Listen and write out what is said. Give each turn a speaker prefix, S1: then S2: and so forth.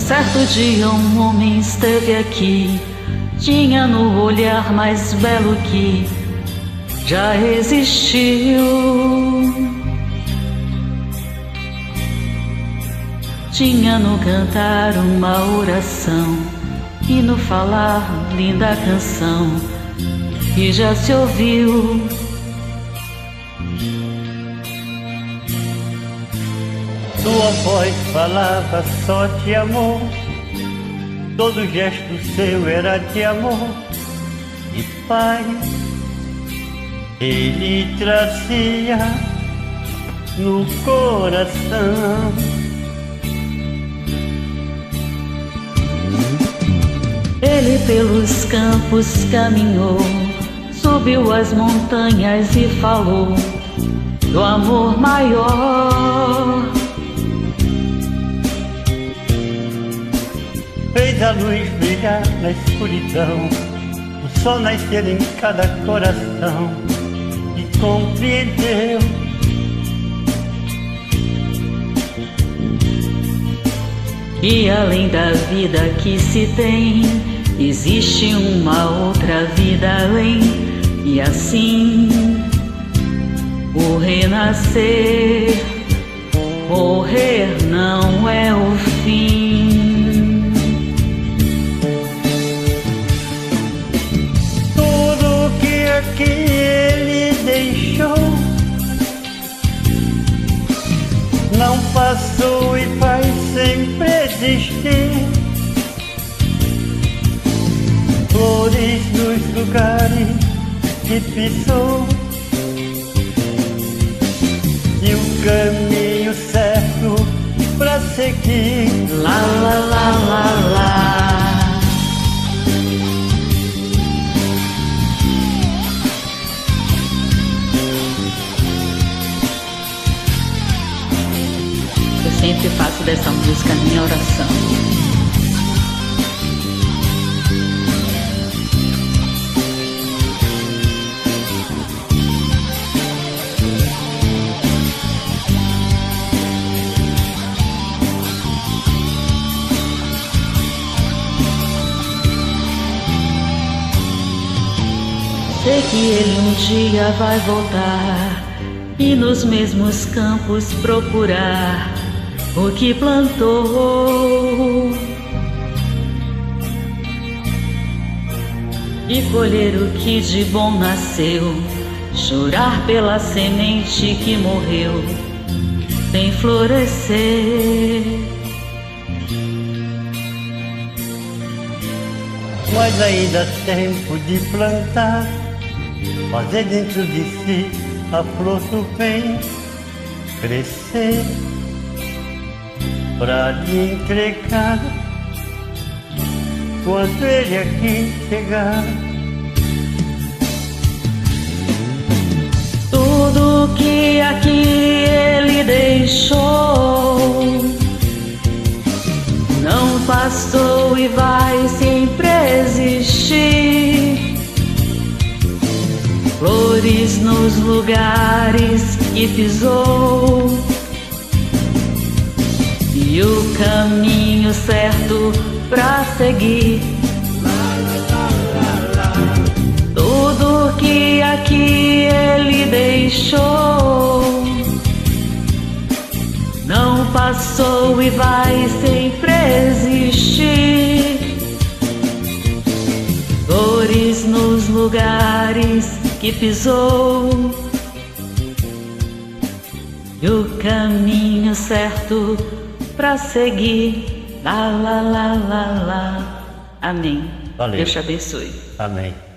S1: Certo dia um homem esteve aqui, tinha no olhar mais belo que já existiu. Tinha no cantar uma oração e no falar linda canção que já se ouviu.
S2: Sua voz falava só de amor, todo gesto seu era de amor e paz. Ele trazia no coração.
S1: Ele pelos campos caminhou, subiu as montanhas e falou do amor maior.
S2: Fez a luz brilhar na escuridão, o sol nascer em cada coração e compreendeu.
S1: E além da vida que se tem, existe uma outra vida além. E assim, o renascer, morrer não é o fim.
S2: Tudo que aqui ele deixou não passou e vai sempre existir. Flores nos lugares que pisou e o caminho certo pra seguir.
S1: Lá, lá, lá, lá, lá. Eu sempre faço dessa música a minha oração. Sei que ele um dia vai voltar e nos mesmos campos procurar o que plantou e colher o que de bom nasceu, chorar pela semente que morreu sem florescer.
S2: Mas ainda há tempo de plantar, fazer dentro de si a flor do bem crescer, pra lhe entregar quando ele aqui chegar.
S1: Tudo que aqui ele deixou não passou e vai sempre existir. Flores nos lugares que pisou e o caminho certo pra seguir. Tudo que aqui ele deixou não passou e vai sempre existir. Flores nos lugares que pisou e o caminho certo pra seguir. Lá, lá, lá, lá, lá. Amém.
S2: Valeu.
S1: Deus te abençoe.
S2: Amém.